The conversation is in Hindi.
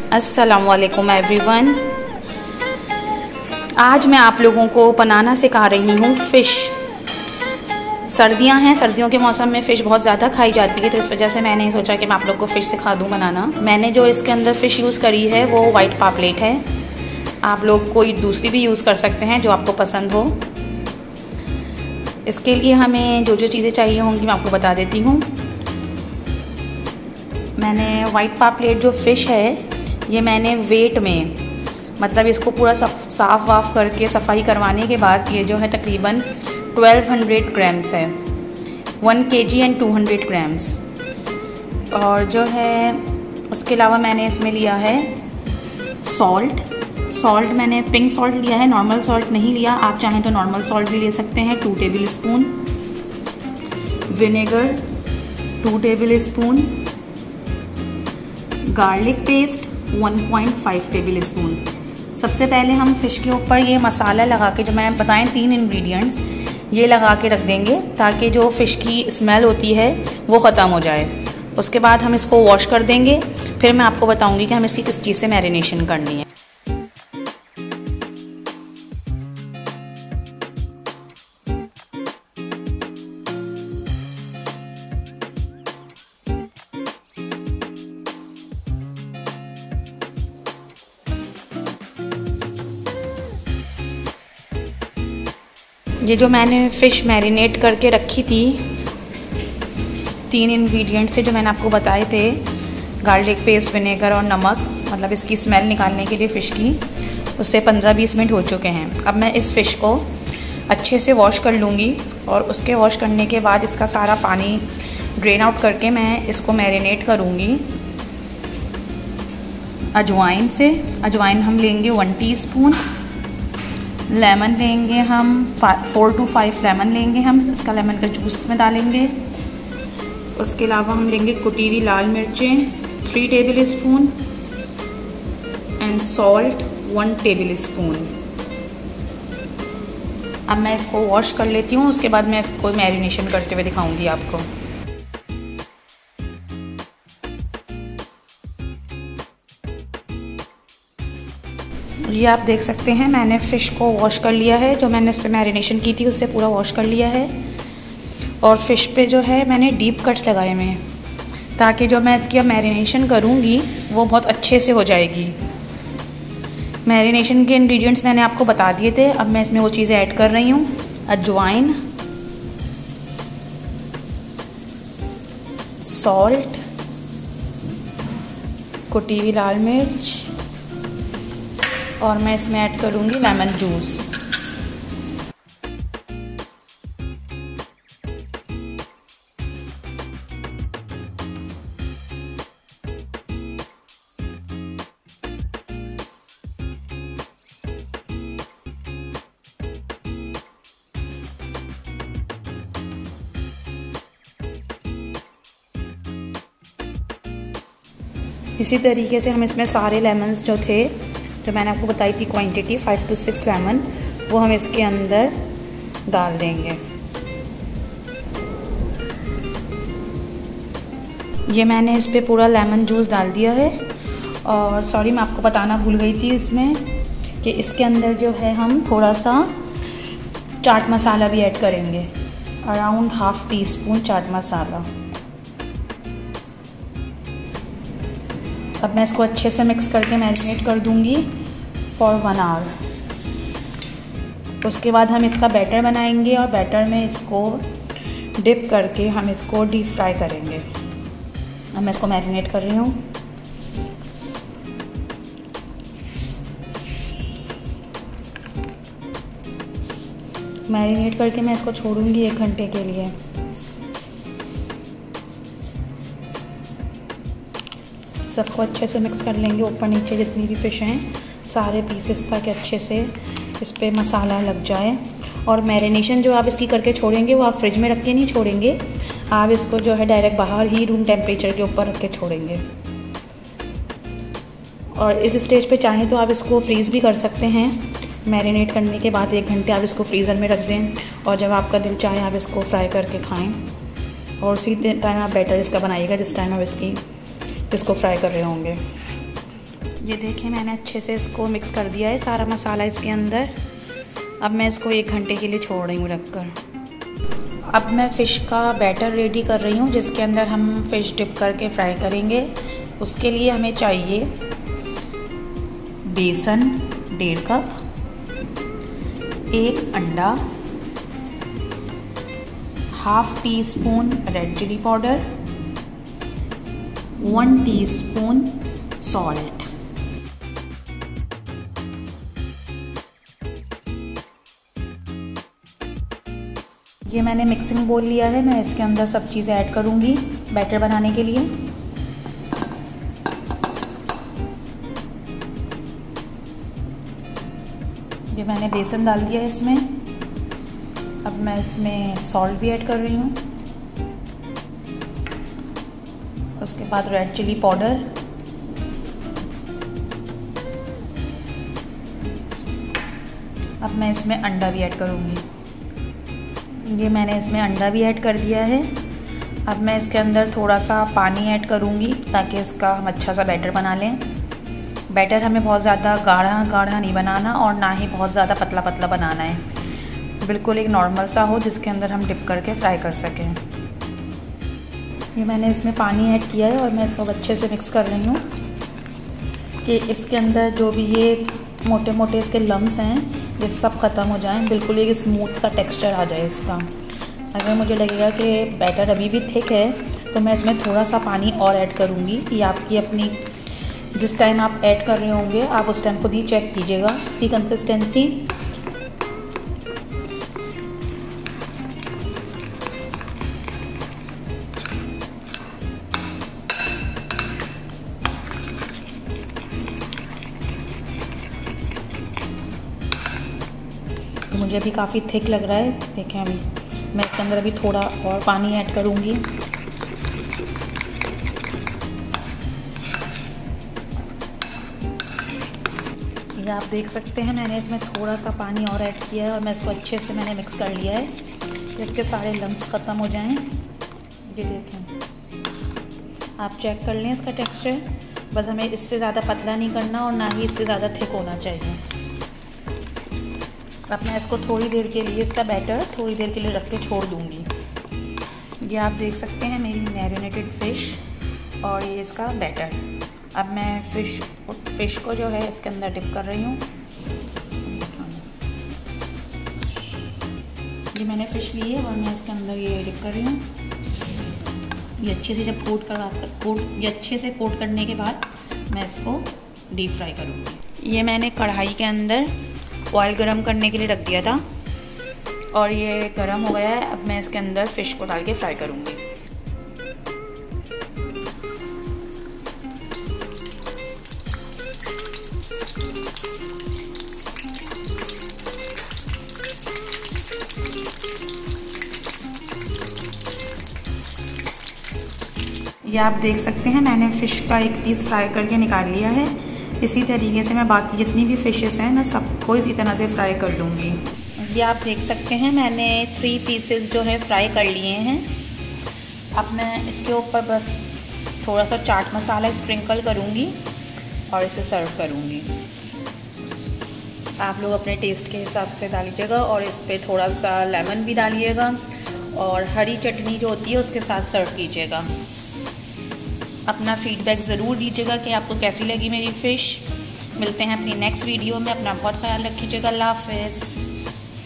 अस्सलामुअलैकुम एवरीवन। आज मैं आप लोगों को बनाना सिखा रही हूँ फ़िश। सर्दियाँ हैं, सर्दियों के मौसम में फ़िश बहुत ज़्यादा खाई जाती है, तो इस वजह से मैंने सोचा कि मैं आप लोग को फ़िश सिखा दूँ बनाना। मैंने जो इसके अंदर फ़िश यूज़ करी है वो वाइट पापलेट है। आप लोग कोई दूसरी भी यूज़ कर सकते हैं जो आपको पसंद हो। इसके लिए हमें जो जो चीज़ें चाहिए होंगी मैं आपको बता देती हूँ। मैंने वाइट पापलेट जो फ़िश है ये मैंने वेट में, मतलब इसको पूरा साफ़ वाफ़ करके सफाई करवाने के बाद ये जो है तकरीबन 1200 ग्राम्स है, 1 kg एंड 200 ग्राम्स। और जो है उसके अलावा मैंने इसमें लिया है सॉल्ट मैंने पिंक सॉल्ट लिया है, नॉर्मल सॉल्ट नहीं लिया। आप चाहें तो नॉर्मल सॉल्ट भी ले सकते हैं। 2 tablespoon vinegar, 2 tablespoon garlic paste, 1.5 tablespoon. सबसे पहले हम फ़िश के ऊपर ये मसाला लगा के, जो मैंने बताएं 3 इंग्रेडिएंट्स, ये लगा के रख देंगे ताकि जो फ़िश की स्मेल होती है वो ख़त्म हो जाए। उसके बाद हम इसको वॉश कर देंगे। फिर मैं आपको बताऊंगी कि हम इसकी किस चीज़ से मैरिनेशन करनी है। ये जो मैंने फ़िश मैरिनेट करके रखी थी 3 इंग्रेडिएंट से जो मैंने आपको बताए थे, गार्लिक पेस्ट, विनेगर और नमक, मतलब इसकी स्मेल निकालने के लिए फ़िश की, उससे 15-20 मिनट हो चुके हैं। अब मैं इस फ़िश को अच्छे से वॉश कर लूँगी और उसके वॉश करने के बाद इसका सारा पानी ड्रेन आउट करके मैं इसको मैरिनेट करूँगी अजवाइन से। अजवाइन हम लेंगे 1 टीस्पून। लेमन लेंगे हम 4 to 5 लेमन लेंगे हम, इसका लेमन का जूस में डालेंगे। उसके अलावा हम लेंगे कुटी हुई लाल मिर्चें 3 tablespoon and salt 1 tablespoon. अब मैं इसको वॉश कर लेती हूँ, उसके बाद मैं इसको मैरिनेशन करते हुए दिखाऊंगी आपको। ये आप देख सकते हैं मैंने फ़िश को वॉश कर लिया है। जो मैंने इस पर मैरिनेशन की थी उससे पूरा वॉश कर लिया है। और फ़िश पे जो है मैंने डीप कट्स लगाए हुए हैं ताकि जो मैं इसकी अब मैरिनेशन करूँगी वो बहुत अच्छे से हो जाएगी। मैरिनेशन के इंग्रेडिएंट्स मैंने आपको बता दिए थे, अब मैं इसमें वो चीज़ें ऐड कर रही हूँ। अजवाइन, सॉल्ट, कुटी हुई लाल मिर्च और मैं इसमें ऐड करूँगी लेमन जूस। इसी तरीके से हम इसमें सारे लेमन्स जो थे, जो मैंने आपको बताई थी क्वांटिटी 5 to 6 लेमन, वो हम इसके अंदर डाल देंगे। ये मैंने इस पे पूरा लेमन जूस डाल दिया है। और सॉरी, मैं आपको बताना भूल गई थी इसमें कि इसके अंदर जो है हम थोड़ा सा चाट मसाला भी ऐड करेंगे, अराउंड 1/2 टीस्पून चाट मसाला। अब मैं इसको अच्छे से मिक्स करके मैरिनेट कर दूंगी फॉर 1 आवर। उसके बाद हम इसका बैटर बनाएंगे और बैटर में इसको डिप करके हम इसको डीप फ्राई करेंगे। अब मैं इसको मैरिनेट कर रही हूँ। मैरिनेट करके मैं इसको छोड़ूंगी 1 घंटे के लिए। सबको अच्छे से मिक्स कर लेंगे, ऊपर नीचे जितनी भी फ़िश हैं सारे पीसेस तक अच्छे से इस पे मसाला लग जाए। और मैरिनेशन जो आप इसकी करके छोड़ेंगे वो आप फ्रिज में रख के नहीं छोड़ेंगे, आप इसको जो है डायरेक्ट बाहर ही रूम टेम्परेचर के ऊपर रख के छोड़ेंगे। और इस स्टेज पे चाहें तो आप इसको फ्रीज़ भी कर सकते हैं। मैरिनेट करने के बाद 1 घंटे आप इसको फ्रीज़र में रख दें और जब आपका दिल चाहे आप इसको फ्राई करके खाएँ। और उसी टाइम आप बैटर इसका बनाइएगा जिस टाइम आप इसको फ्राई कर रहे होंगे। ये देखिए मैंने अच्छे से इसको मिक्स कर दिया है सारा मसाला इसके अंदर। अब मैं इसको 1 घंटे के लिए छोड़ रही हूँ रखकर। अब मैं फ़िश का बैटर रेडी कर रही हूँ जिसके अंदर हम फ़िश डिप करके फ्राई करेंगे। उसके लिए हमें चाहिए बेसन 1.5 कप, 1 अंडा, ½ teaspoon red chilli powder, 1 teaspoon salt. ये मैंने मिक्सिंग बोल लिया है, मैं इसके अंदर सब चीज़ें ऐड करूँगी बैटर बनाने के लिए। ये मैंने बेसन डाल दिया है इसमें। अब मैं इसमें सॉल्ट भी ऐड कर रही हूँ। उसके बाद रेड चिली पाउडर, अब मैं इसमें अंडा भी ऐड करूँगी। ये मैंने इसमें अंडा भी ऐड कर दिया है। अब मैं इसके अंदर थोड़ा सा पानी ऐड करूँगी ताकि इसका हम अच्छा सा बैटर बना लें। बैटर हमें बहुत ज़्यादा गाढ़ा नहीं बनाना और ना ही बहुत ज़्यादा पतला पतला बनाना है। बिल्कुल एक नॉर्मल सा हो जिसके अंदर हम डिप करके फ्राई कर सकें। ये मैंने इसमें पानी ऐड किया है और मैं इसको अच्छे से मिक्स कर रही हूँ कि इसके अंदर जो भी ये मोटे मोटे इसके लम्स हैं ये सब ख़त्म हो जाएं, बिल्कुल एक स्मूथ सा टेक्सचर आ जाए इसका। अगर मुझे लगेगा कि बैटर अभी भी थिक है तो मैं इसमें थोड़ा सा पानी और ऐड करूँगी। कि आपकी अपनी जिस टाइम आप ऐड कर रहे होंगे आप उस टाइम खुद ही चेक कीजिएगा इसकी कंसिस्टेंसी। तो मुझे अभी काफ़ी थिक लग रहा है। देखें अभी मैं इसके अंदर अभी थोड़ा और पानी ऐड करूँगी। ये आप देख सकते हैं मैंने इसमें थोड़ा सा पानी और ऐड किया है और मैं इसको अच्छे से मैंने मिक्स कर लिया है कि इसके सारे लम्स ख़त्म हो जाएं। ये देखें आप चेक कर लें इसका टेक्सचर। बस हमें इससे ज़्यादा पतला नहीं करना और ना ही इससे ज़्यादा थिक होना चाहिए। अब मैं इसको थोड़ी देर के लिए इसका बैटर थोड़ी देर के लिए रख के छोड़ दूँगी। ये आप देख सकते हैं मेरी मैरिनेटेड फ़िश और ये इसका बैटर। अब मैं फ़िश को जो है इसके अंदर डिप कर रही हूँ। ये मैंने फ़िश ली है और मैं इसके अंदर ये डिप कर रही हूँ। ये अच्छे से जब अच्छे से कोट करने के बाद मैं इसको डीप फ्राई करूँगी। ये मैंने कढ़ाई के अंदर ऑयल गरम करने के लिए रख दिया था और ये गरम हो गया है। अब मैं इसके अंदर फ़िश को डाल के फ्राई करूँगी। ये आप देख सकते हैं मैंने फ़िश का एक पीस फ्राई करके निकाल लिया है। इसी तरीके से मैं बाकी जितनी भी फ़िशेस हैं मैं सबको इसी तरह से फ्राई कर लूँगी। ये आप देख सकते हैं मैंने 3 पीसेस जो है फ्राई कर लिए हैं। अब मैं इसके ऊपर बस थोड़ा सा चाट मसाला स्प्रिंकल करूँगी और इसे सर्व करूँगी। आप लोग अपने टेस्ट के हिसाब से डालीजिएगा और इस पर थोड़ा सा लेमन भी डालिएगा और हरी चटनी जो होती है उसके साथ सर्व कीजिएगा। अपना फीडबैक ज़रूर दीजिएगा कि आपको कैसी लगी मेरी फ़िश। मिलते हैं अपनी नेक्स्ट वीडियो में। अपना बहुत ख्याल रखिएगा। अल्लाह हाफ़िज़।